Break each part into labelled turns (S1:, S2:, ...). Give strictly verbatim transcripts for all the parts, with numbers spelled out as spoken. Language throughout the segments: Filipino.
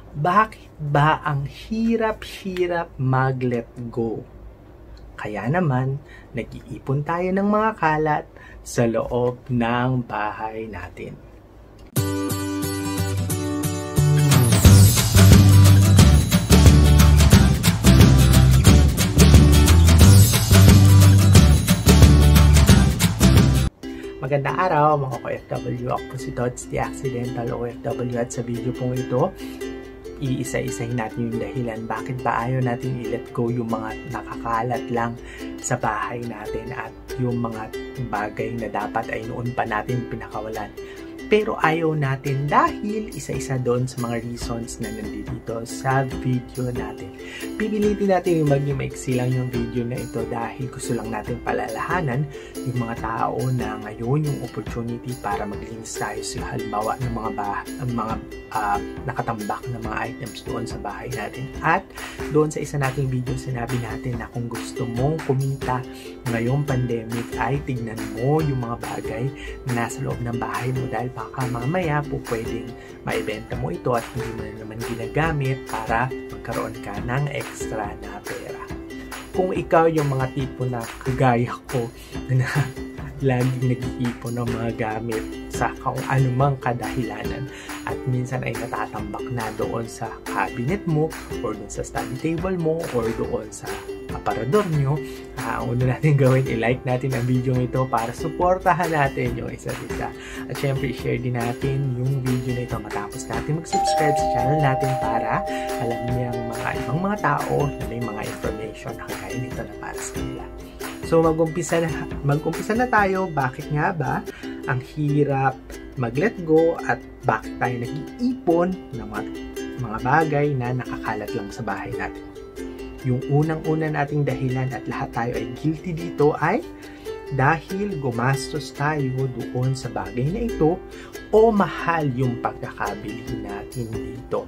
S1: Bakit ba ang hirap-hirap mag-let go? Kaya naman, nag-iipon tayo ng mga kalat sa loob ng bahay natin. Magandang araw mga K F W, ako po si Tots, the Accidental O F W, at sa video pong ito, iisa-isahin natin yung dahilan bakit ba ayaw natin i-let go yung mga nakakalat lang sa bahay natin at yung mga bagay na dapat ay noon pa natin pinakawalan. Pero ayaw natin dahil isa-isa doon sa mga reasons na nandito sa video natin. Pipilitin natin yung maging maiksi lang yung video na ito dahil gusto lang natin palalahanan yung mga tao na ngayon yung opportunity para maglinis tayo sa halimbawa ng mga, bah ng mga uh, nakatambak na mga items doon sa bahay natin. At doon sa isa nating video sinabi natin na kung gusto mong kumita ngayong pandemic ay tignan mo yung mga bagay na nasa loob ng bahay mo dahil baka mamaya po pwedeng maibenta mo ito at hindi mo na naman ginagamit para magkaroon ka ng extra na pera. Kung ikaw yung mga tipo na kagaya ko na laging nag-iipon ng mga gamit sa kung anumang kadahilanan at minsan ay natatambak na doon sa cabinet mo or doon sa study table mo or doon sa aparador nyo, uh, ang una natin gawin, i-like natin ang video ito para suportahan natin yung isa't isa. At syempre, i-share din natin yung video na ito matapos natin mag-subscribe sa channel natin para alam niya ang mga ibang mga tao na may mga information na kagaya nito na para sa kanila. So, mag-umpisa na, mag-umpisa na tayo. Bakit nga ba ang hirap mag-let go at bakit tayo nag-iipon ng mga, mga bagay na nakakalat lang sa bahay natin? Yung unang-una nating dahilan at lahat tayo ay guilty dito ay dahil gumastos tayo doon sa bagay na ito o mahal yung pagkakabili natin dito.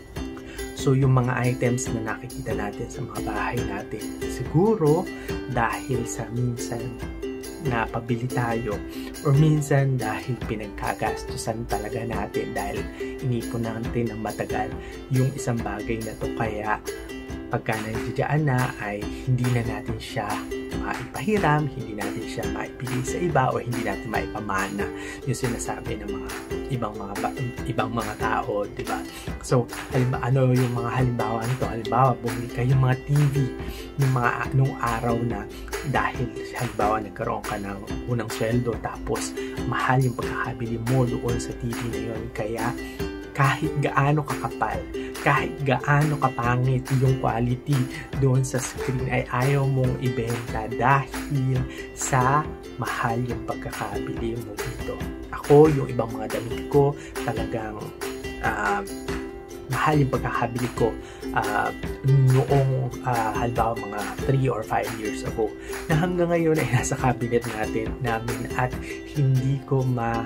S1: So, yung mga items na nakikita natin sa mga bahay natin, siguro dahil sa minsan na pabili tayo or minsan dahil pinagkagastusan talaga natin dahil inipon natin ng matagal yung isang bagay na to, kaya pagka nandiyan na ay hindi na natin siya maipahiram, hindi natin siya maipigay sa iba o hindi natin maipamana yung sinasabi ng mga ibang mga ibang mga tao, di ba? So, halimbawa, ano yung mga halimbawa nito? Halimbawa, bumili kayo yung mga T V yung mga nung araw na dahil halimbawa nagkaroon ka ng unang sweldo tapos mahal yung pagkakabili mo doon sa T V na yun, kaya kahit gaano kakapal, kahit gaano kapangit yung quality doon sa screen ay ayaw mong ibenta dahil sa mahal yung pagkakabili mo dito. Ako, yung ibang mga damit ko, talagang uh, mahal yung pagkakabili ko uh, noong uh, halimbawa mga three or five years ago na hanggang ngayon ay nasa cabinet natin namin at hindi ko ma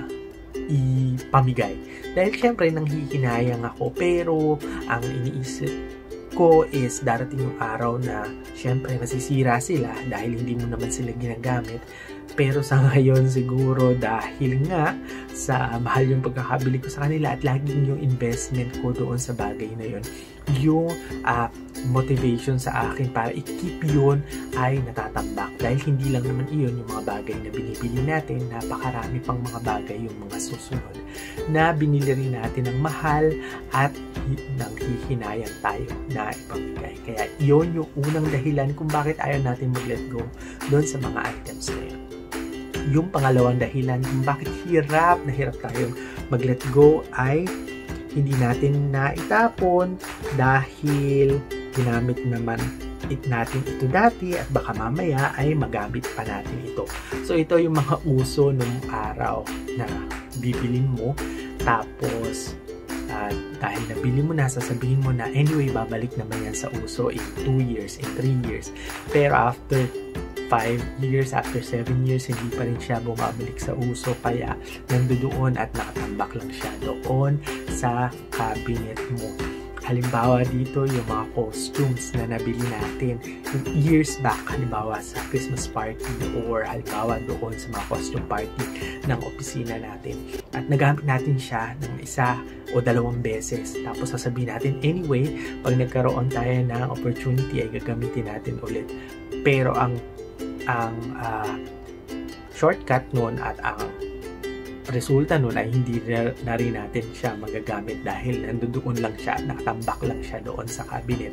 S1: ipamigay. Dahil syempre nanghihinayang ako, pero ang iniisip ko is darating yung araw na syempre masisira sila dahil hindi mo naman sila ginagamit. Pero sa ngayon siguro dahil nga sa mahal yung pagkakabili ko sa kanila at laging yung investment ko doon sa bagay na yun, yung uh, motivation sa akin para i-keep yun ay natatambak. Dahil hindi lang naman iyon yung mga bagay na binibili natin, napakarami pang mga bagay yung mga susunod na binili rin natin ng mahal at nang hihinayang tayo na ipamigay. Kaya iyon yung unang dahilan kung bakit ayaw natin mag-let go doon sa mga items na yun. Yung pangalawang dahilan kung bakit hirap na hirap tayong mag-let go ay hindi natin naitapon dahil ginamit naman it natin ito dati at baka mamaya ay magamit pa natin ito. So ito yung mga uso nung araw na bibilin mo tapos uh, dahil nabili mo na, sasabihin mo na anyway babalik naman yan sa uso in two years, in three years. Pero after five years, after seven years, hindi pa rin siya bumabalik sa uso, kaya nandoon at nakatambak lang siya doon sa cabinet mo. Halimbawa dito, yung mga costumes na nabili natin yung years back, halimbawa sa Christmas party or halimbawa doon sa mga costume party ng opisina natin. At nagamit natin siya ng isa o dalawang beses. Tapos sasabihin natin, anyway, pag nagkaroon tayo ng opportunity ay gagamitin natin ulit. Pero ang ang uh, shortcut nun at ang resulta nun ay hindi na rin natin siya magagamit dahil nandoon lang siya, nakatambak lang siya doon sa cabinet.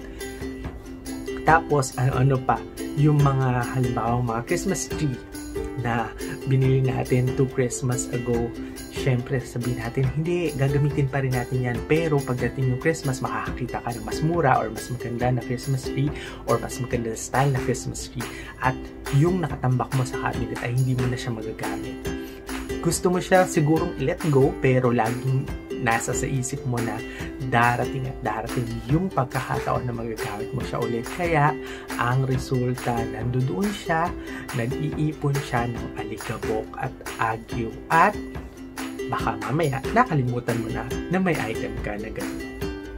S1: Tapos, ano-ano pa, yung mga halimbawa mga Christmas tree na binili natin two Christmas ago, syempre sabihin natin, hindi, gagamitin pa rin natin yan. Pero pagdating yung Christmas, makakakita ka ng mas mura or mas maganda na Christmas tree or mas maganda na style na Christmas tree. At yung nakatambak mo sa cabinet ay hindi mo na siya magagamit. Gusto mo siya sigurong let go, pero laging nasa sa isip mo na darating at darating yung pagkakataon na magagamit mo siya ulit. Kaya ang resulta, nandoon siya, nag-iipon siya ng alikabok at agyo at baka mamaya nakalimutan mo na na may item ka na gano'n.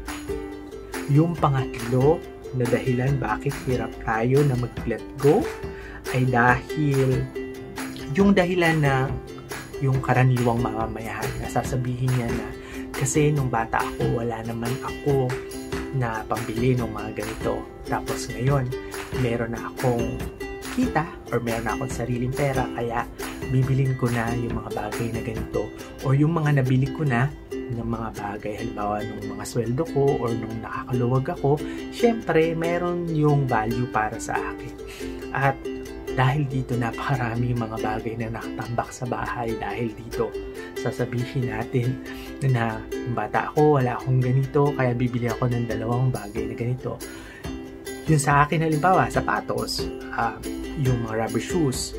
S1: Yung pangatlo na dahilan bakit hirap tayo na mag-let go ay dahil yung dahilan na yung karaniwang mamamayan na sasabihin niya na kasi nung bata ako wala naman ako na pambili ng mga ganito, tapos ngayon meron na akong kita or meron na akong sariling pera kaya bibilin ko na yung mga bagay na ganito or yung mga nabili ko na ng mga bagay, halimbawa nung mga sweldo ko or nung nakakaluwag ako, syempre meron yung value para sa akin. At dahil dito napakarami mga bagay na nakatambak sa bahay dahil dito. Sasabihin natin na bata ako, wala akong ganito, kaya bibili ako ng dalawang bagay na ganito. Yung sa akin halimbawa, sapatos, uh, yung mga rubber shoes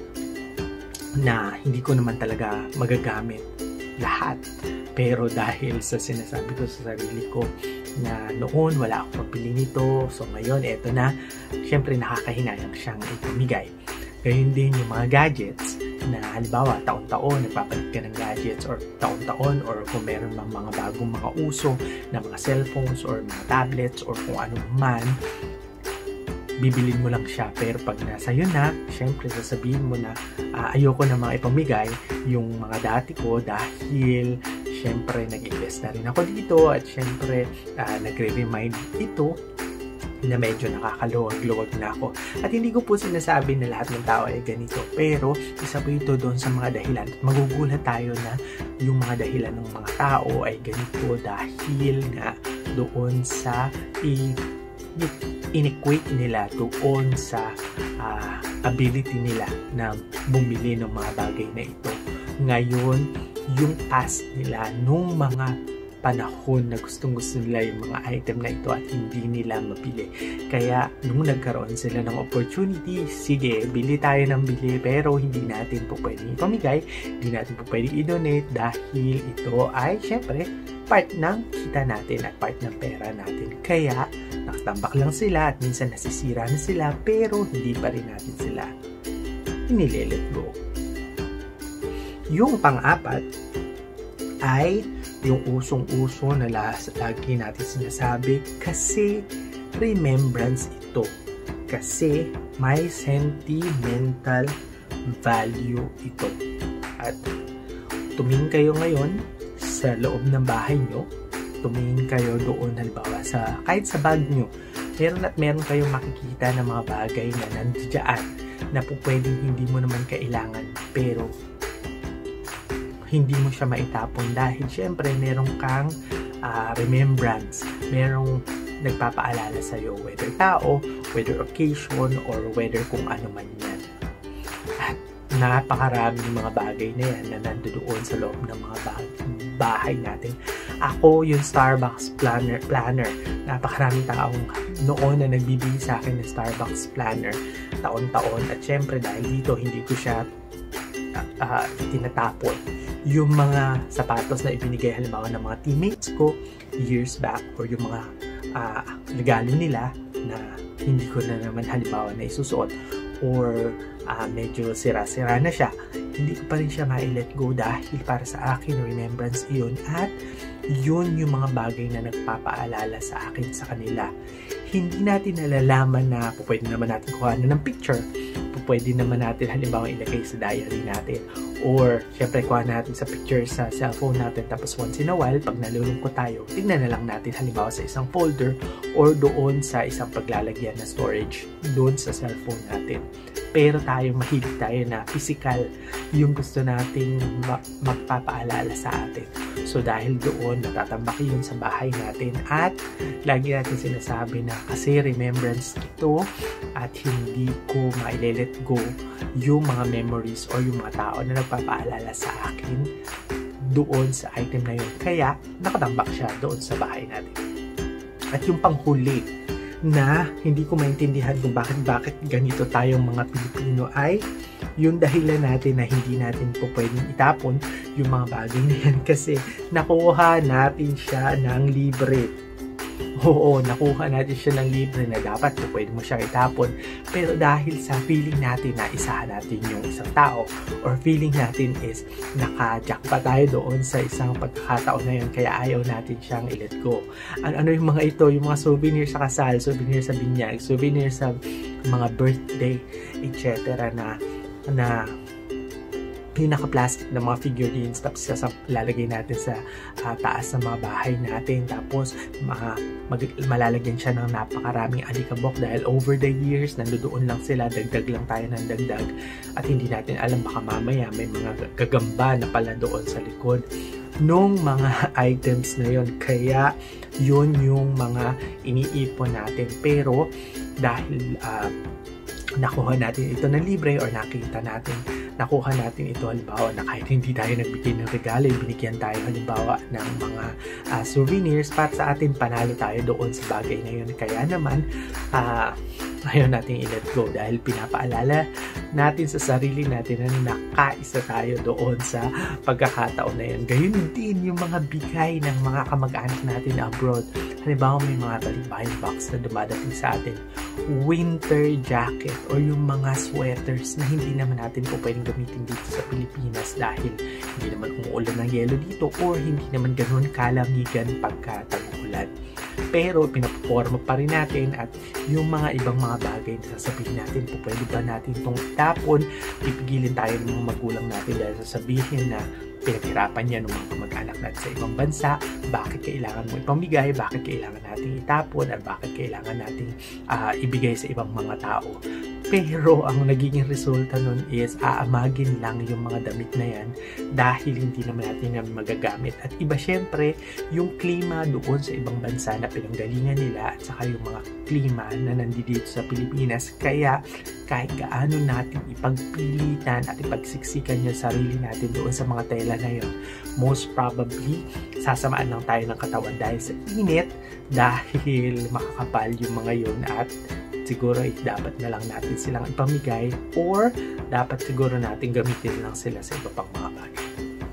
S1: na hindi ko naman talaga magagamit lahat. Pero dahil sa sinasabi ko sa sarili ko na noon wala akong pabili nito, so ngayon eto na, syempre nakakahinayang siyang ipamigay. Gayun din yung mga gadgets na halimbawa taon-taon nagpapalit ka ng gadgets or taon-taon or kung meron mang mga bagong mga uso na mga cellphones or mga tablets or kung ano man, bibilin mo lang siya. Pero pag nasa yun na, syempre sasabihin mo na uh, ayoko na mga ipamigay yung mga dati ko dahil syempre nag-invest na rin ako dito at syempre uh, nagre-remind ito na medyo nakakaluwag-luwag na ako. At hindi ko po sinasabi na lahat ng tao ay ganito, pero isa po ito doon sa mga dahilan. At magugulat tayo na yung mga dahilan ng mga tao ay ganito dahil nga doon sa in-equate nila doon sa uh, ability nila na bumili ng mga bagay na ito. Ngayon, yung past nila nung mga panahon na gustong-gusto nila yung mga item na ito at hindi nila mabili. Kaya, nung nagkaroon sila ng opportunity, sige, bili tayo ng bili, pero hindi natin po pwedeng ipamigay, hindi natin po pwedeng i-donate dahil ito ay, syempre, part ng kita natin at part ng pera natin. Kaya, nakatambak lang sila at minsan nasisira na sila, pero hindi pa rin natin sila inilelet go. Yung pang-apat ay yung usong-uso na lagi natin sinasabi kasi remembrance ito. Kasi may sentimental value ito. At tumingin kayo ngayon sa loob ng bahay nyo, tumingin kayo doon halimbawa sa, kahit sa bag nyo, meron at meron kayong makikita ng mga bagay na nandiyan na po pwedeng hindi mo naman kailangan pero hindi mo siya maitapon dahil syempre meron kang uh, remembrance, merong nagpapaalala sa iyo, whether tao, whether occasion, or whether kung ano man yan. At napakaraming mga bagay na yan na nandoon sa loob ng mga bahay natin. Ako, yung Starbucks planner, planner napakaraming taong noon na nagbibigay sa akin ng Starbucks planner taon-taon at syempre dahil dito hindi ko siya uh, uh, tinatapon. Yung mga sapatos na ibinigay halimbawa ng mga teammates ko years back or yung mga uh, regalo nila na hindi ko na naman halimbawa na isusuot or uh, medyo sira-sira na siya, hindi ko pa rin siya ma-let go dahil para sa akin, remembrance iyon at yun yung mga bagay na nagpapaalala sa akin sa kanila. Hindi natin nalalaman na pwede naman natin kuhanan ng picture, pwede naman natin halimbawa ilagay sa diary natin, or syempre kuha natin sa picture sa cellphone natin, tapos once in a while pag nalulungkot tayo, tignan na lang natin halimbawa sa isang folder or doon sa isang paglalagyan na storage doon sa cellphone natin. Pero tayo, mahilig tayo na physical yung gusto nating ma magpapaalala sa atin. So dahil doon, natatambak yun sa bahay natin at lagi natin sinasabi na kasi remembrance ito at hindi ko ma-let go yung mga memories or yung mga tao na nagpapaalala sa akin doon sa item na yun. Kaya nakatambak siya doon sa bahay natin. At yung panghuli na hindi ko maintindihan kung bakit bakit ganito tayong mga Pilipino ay yung dahilan natin na hindi natin po pwedeng itapon yung mga bagay na yan kasi nakuha natin siya ng libre. Oo, nakuha natin siya ng libre na dapat po pwede mo siyang itapon. Pero dahil sa feeling natin na isahan natin yung isang tao or feeling natin is naka-jack pa tayo doon sa isang pagkakataon na yun kaya ayaw natin siyang i-let go. Ano, ano yung mga ito? Yung mga souvenir sa kasal, souvenir sa binyag, souvenir sa mga birthday, et cetera na na pinaka-plastic na mga figurines tapos lalagay natin sa uh, taas ng mga bahay natin tapos ma mag malalagyan siya ng napakaraming alikabok dahil over the years nandoon lang sila, dagdag lang tayo ng dagdag at hindi natin alam baka mamaya may mga gagamba na pala doon sa likod nung mga items na yon. Kaya yun yung mga iniipon natin pero dahil uh, nakuha natin ito na libre or nakita natin, nakuha natin ito halimbawa na kahit hindi tayo nagbigay ng regalo, binigyan tayo halimbawa ng mga uh, souvenirs para sa atin, panalo tayo doon sa bagay na yun. Kaya naman, uh, ayaw natin i-let go dahil pinapaalala natin sa sarili natin na nakaisa tayo doon sa pagkakataon na yun. Gayun din yung mga bigay ng mga kamag-anak natin abroad. Halimbawa may mga balik-buying box na dumadating sa atin, winter jacket or yung mga sweaters na hindi naman natin po pwedeng gamitin dito sa Pilipinas dahil hindi naman umuulan ng yelo dito or hindi naman ganun kalamigan pagka tag-ulan. Pero pinaporma pa rin natin at yung mga ibang mga bagay na sasabihin natin po pwede ba natin itong itapon, pipigilin tayo ng mga magulang natin dahil sasabihin na pinaghirapan niya ng mga kamag-anak natin sa ibang bansa, bakit kailangan mo ipamigay, bakit kailangan natin itapon, at bakit kailangan natin uh, ibigay sa ibang mga tao. Pero ang nagiging resulta nun is aamagin lang yung mga damit na yan dahil hindi naman natin yan magagamit. At iba syempre yung klima doon sa ibang bansa na pinanggalingan nila at saka yung mga klima na nandito sa Pilipinas. Kaya kahit gaano natin ipagpilitan at ipagsiksikan yung sarili natin doon sa mga tela na yun, most probably sasamaan lang tayo ng katawan dahil sa init, dahil makakapal yung mga yun at siguro eh, dapat na lang natin silang ipamigay or dapat siguro natin gamitin lang sila sa iba pang mga bagay.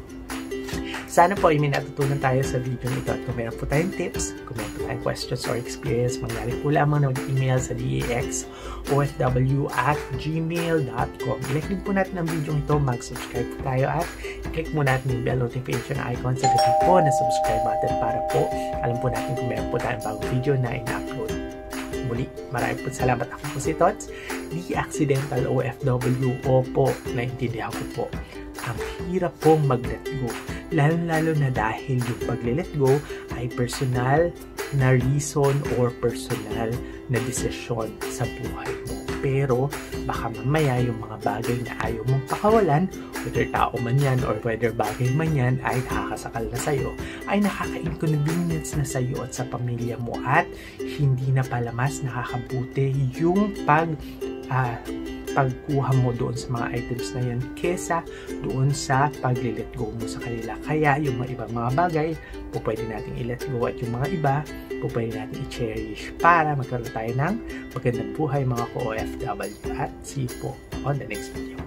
S1: Sana po ay may natutunan tayo sa video nito at kung meron po tayong tips, kung meron po tayong questions or experience, mangyari po lamang na mag-email sa d a x o f w at gmail dot com. I-like din po natin ang video ito, mag-subscribe po tayo at click mo natin yung bell notification icon sa gabi po na subscribe button para po alam po natin kung meron po tayong bagong video na ina-upload. Muli, maraming po salamat. Ako po si Tots, The Accidental O F W. Opo, naintindihan ko po. Ang hirap pong mag-let go. Lalo-lalo na dahil yung pag-let go ay personal na reason or personal na desisyon sa buhay mo. Pero baka mamaya yung mga bagay na ayaw mong pakawalan, whether tao man yan or whether bagay man yan ay nakakasakal na sa'yo, ay nakaka-inconvenience na sa'yo at sa pamilya mo at hindi na pala mas nakakabuti yung pag uh, pagkuha mo doon sa mga items na yan kesa doon sa pag-let go mo sa kanila. Kaya yung mga ibang mga bagay po pwede natin i-let go at yung mga iba po pwede natin i-cherish para magkaroon tayo ng magandang buhay mga ka-O F W at see you po on the next video.